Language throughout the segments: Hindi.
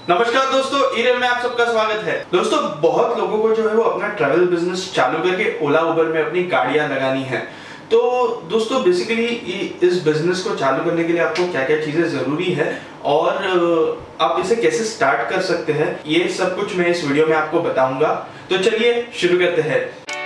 नमस्कार दोस्तों, ईरेल में आप सबका स्वागत है। दोस्तों, बहुत लोगों को जो है वो अपना ट्रैवल बिजनेस चालू करके ओला उबर में अपनी गाड़ियां लगानी है। तो दोस्तों बेसिकली इस बिजनेस को चालू करने के लिए आपको क्या क्या चीजें जरूरी है और आप इसे कैसे स्टार्ट कर सकते हैं, ये सब कुछ मैं इस वीडियो में आपको बताऊंगा। तो चलिए शुरू करते हैं।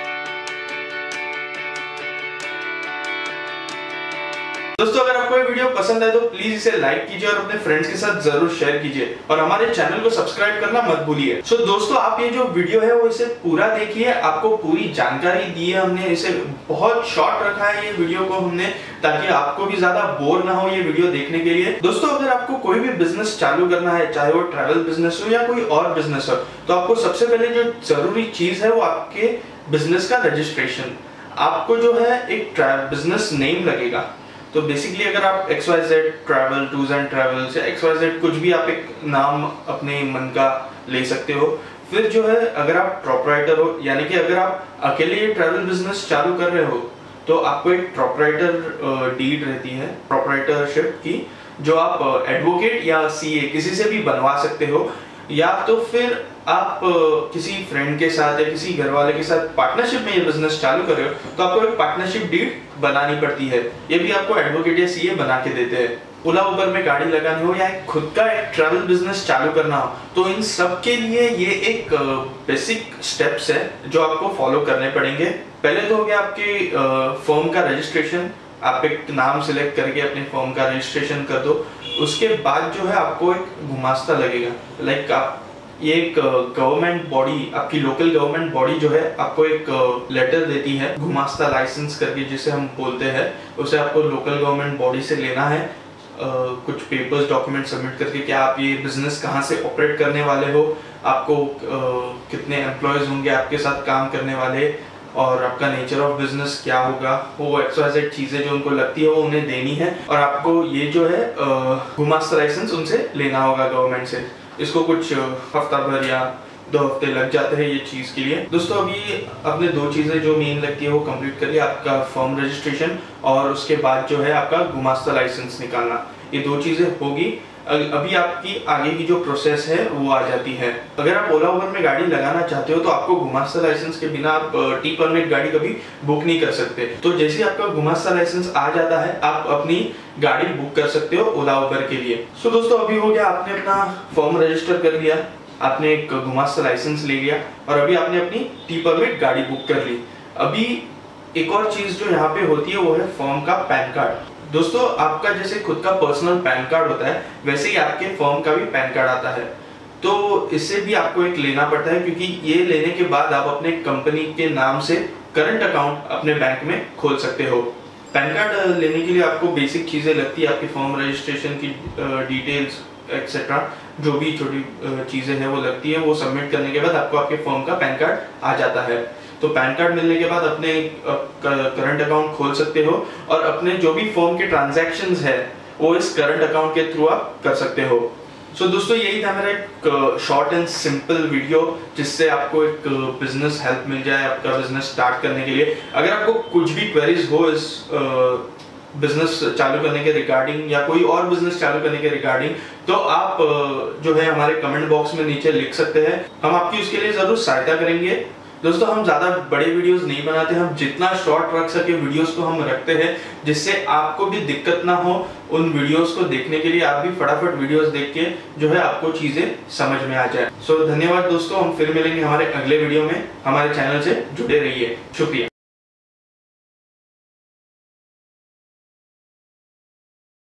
दोस्तों, अगर आपको ये वीडियो पसंद है तो प्लीज इसे लाइक कीजिए और अपने फ्रेंड्स के साथ जरूर शेयर कीजिए और हमारे चैनल को सब्सक्राइब करना मत भूलिए। सो दोस्तों, आप ये जो वीडियो है वो इसे पूरा देखिए, आपको पूरी जानकारी दी है हमने। इसे बहुत शॉर्ट रखा है ये वीडियो को हमने, ताकि आपको भी ज्यादा बोर ना हो ये वीडियो देखने के लिए। दोस्तों, अगर आपको कोई भी बिजनेस चालू करना है, चाहे वो ट्रैवल बिजनेस हो या कोई और बिजनेस हो, तो आपको सबसे पहले जो जरूरी चीज है वो आपके बिजनेस का रजिस्ट्रेशन। आपको जो है एक बिजनेस नेम लगेगा। तो बेसिकली अगर आप XYZ travel, tours and travels या XYZ कुछ भी आप एक नाम अपने मन का ले सकते हो। फिर जो है अगर आप प्रोप्राइटर हो, यानी कि अगर आप अकेले ये ट्रैवल बिजनेस चालू कर रहे हो, तो आपको एक प्रोप्राइटर डीड रहती है, प्रोप्राइटरशिप की, जो आप एडवोकेट या CA किसी से भी बनवा सकते हो। या तो फिर आप किसी फ्रेंड के साथ या किसी घर वाले के साथ पार्टनरशिप में ये बिजनेस चालू कर रहे हो, तो आपको एक पार्टनरशिप डीड बनानी पड़ती है। ये भी आपको एडवोकेट या CA बना के देते हैं। ओला उबर में गाड़ी लगानी हो या खुद का एक ट्रैवल बिजनेस चालू करना हो, तो इन सब के लिए ये एक बेसिक स्टेप्स है जो आपको फॉलो करने पड़ेंगे। पहले तो हो गया आपके फर्म का रजिस्ट्रेशन। आप एक नाम सिलेक्ट करके अपने फर्म का रजिस्ट्रेशन कर दो। उसके बाद जो है आपको एक गुमास्ता लगेगा। लाइक आप ये एक गवर्नमेंट बॉडी, आपकी लोकल गवर्नमेंट बॉडी जो है आपको एक लेटर देती है, गुमास्ता लाइसेंस करके जिसे हम बोलते हैं। उसे आपको लोकल गवर्नमेंट बॉडी से लेना है, कुछ पेपर्स डॉक्यूमेंट सबमिट करके, क्या आप ये बिजनेस कहाँ से ऑपरेट करने वाले हो, आपको कितने एम्प्लॉयज होंगे आपके साथ काम करने वाले, और आपका नेचर ऑफ बिजनेस क्या होगा, वो XYZ चीजें जो उनको लगती है वो उन्हें देनी है। और आपको ये जो है गुमास्ता लाइसेंस उनसे लेना होगा गवर्नमेंट से। इसको कुछ हफ्ता भर या 2 हफ्ते लग जाते हैं ये चीज के लिए। दोस्तों, अभी अपने 2 चीजें जो मेन लगती है वो कंप्लीट करिए, आपका फर्म रजिस्ट्रेशन और उसके बाद जो है आपका गुमास्ता लाइसेंस निकालना। ये 2 चीजें होगी, अभी आपकी आगे की जो प्रोसेस है वो आ जाती है। अगर आप ओला उबर में गाड़ी लगाना चाहते हो तो आपको गुमास्ता लाइसेंस के बिना आप टी परमिट गाड़ी कभी बुक नहीं कर सकते। तो जैसे आपका गुमास्ता लाइसेंस आ जाता है, आप अपनी गाड़ी बुक कर सकते हो ओला उबर के लिए। सो दोस्तों, अभी हो गया, आपने अपना फॉर्म रजिस्टर कर लिया, आपने एक गुमास्ता लाइसेंस ले लिया और अभी आपने अपनी टी परमिट गाड़ी बुक कर ली। अभी एक और चीज जो यहाँ पे होती है वो है फॉर्म का पैन कार्ड। दोस्तों, आपका जैसे खुद का पर्सनल पैन कार्ड होता है, वैसे ही आपके फर्म का भी पैन कार्ड आता है। तो इससे भी आपको एक लेना पड़ता है, क्योंकि ये लेने के बाद आप अपने कंपनी के नाम से करंट अकाउंट अपने बैंक में खोल सकते हो। पैन कार्ड लेने के लिए आपको बेसिक चीजें लगती है, आपकी फर्म रजिस्ट्रेशन की डिटेल्स एक्सेट्रा, जो भी छोटी चीजें हैं वो लगती है। वो सबमिट करने के बाद आपको आपके फर्म का पैन कार्ड आ जाता है। तो पैन कार्ड मिलने के बाद अपने करंट अकाउंट खोल सकते हो और अपने जो भी फर्म के ट्रांजैक्शंस है वो इस करंट अकाउंट के थ्रू आप कर सकते हो। सो दोस्तों, यही था मेरा एक शॉर्ट एंड सिंपल वीडियो, जिससे आपको एक बिजनेस हेल्प मिल जाए आपका बिजनेस स्टार्ट करने के लिए। अगर आपको कुछ भी क्वेरीज हो इस बिजनेस चालू करने के रिगार्डिंग या कोई और बिजनेस चालू करने के रिगार्डिंग, तो आप जो है हमारे कमेंट बॉक्स में नीचे लिख सकते हैं। हम आपकी उसके लिए जरूर सहायता करेंगे। दोस्तों, हम ज्यादा बड़े वीडियोस नहीं बनाते, हम जितना शॉर्ट रख सके वीडियोस को हम रखते हैं, जिससे आपको भी दिक्कत ना हो उन वीडियोस को देखने के लिए। आप भी फटाफट वीडियोस देख के जो है आपको चीजें समझ में आ जाए। सो धन्यवाद दोस्तों, हम फिर मिलेंगे हमारे अगले वीडियो में। हमारे चैनल से जुड़े रहिए। शुक्रिया।